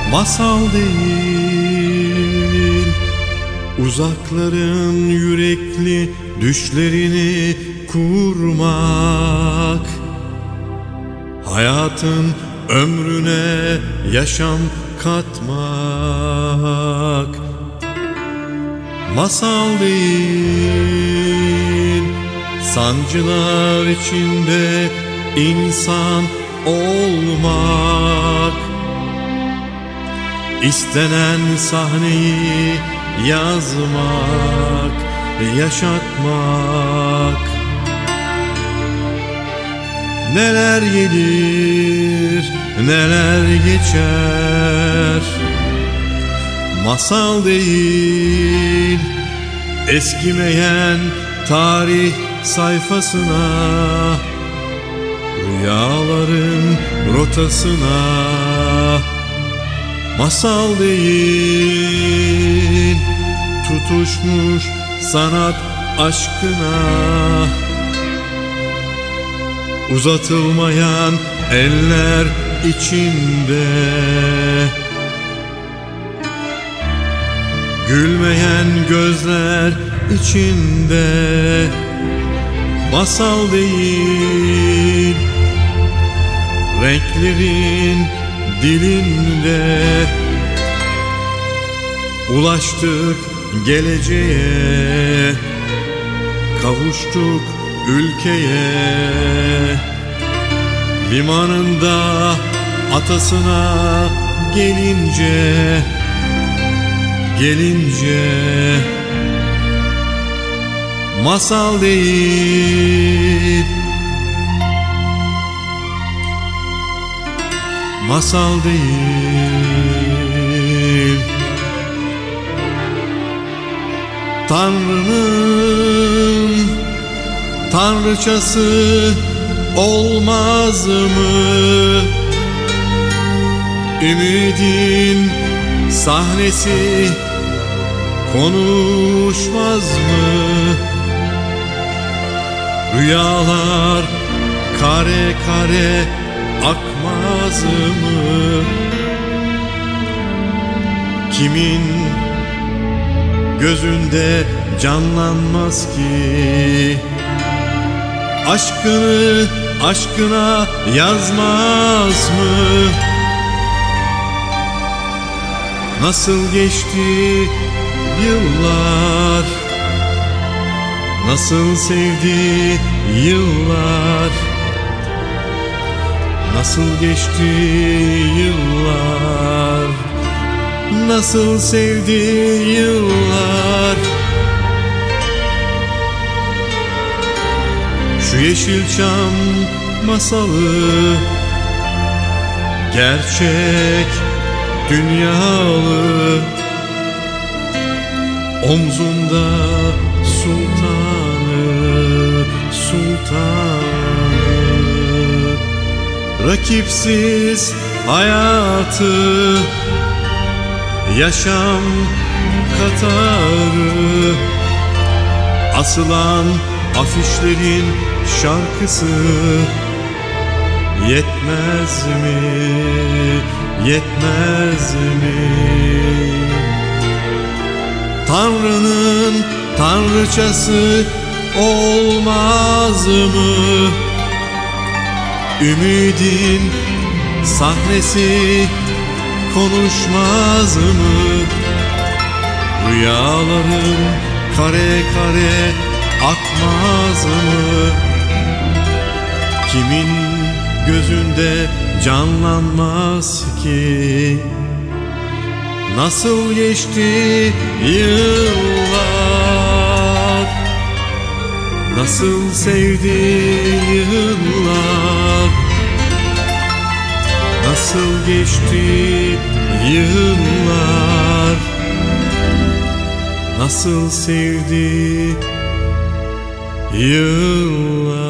masal değil. Uzakların yürekli düşlerini kurmak, hayatın ömrüne yaşam katmak masal değil. Sancılar içinde insan olmak, istenen sahneyi yazmak, yaşatmak. Neler gelir, neler geçer, masal değil. Eskimeyen tarih sayfasına, rüyaların rotasına, masal değil. Tutuşmuş sanat aşkına, uzatılmayan eller içinde, gülmeyen gözler içinde, masal değil. Renklerin dilinde ulaştık geleceğe, kavuştuk ülkeye. Limanında atasına gelince masal değil, masal değil. Tanrı'nın tanrıçası olmaz mı? Ümidin sahnesi konuşmaz mı? Rüyalar kare kare akmaz mı? Kimin gözünde canlanmaz ki? Aşkını aşkına yazmaz mı? Nasıl geçti yıllar, nasıl sevdi yıllar, nasıl geçti yıllar, nasıl sevdi yıllar. Şu Yeşilçam masalı gerçek dünyalı, omzunda sultanı, sultanı. Rakipsiz hayatı, yaşam katarı, asılan afişlerin şarkısı yetmez mi, yetmez mi? Tanrı'nın tanrıçası olmaz mı? Ümidin sahnesi konuşmaz mı? Rüyaların kare kare akmaz mı? Kimin gözünde canlanmaz ki? Nasıl geçti yıllar, nasıl sevdi yıllar, nasıl geçti yıllar, nasıl sevdi yıllar.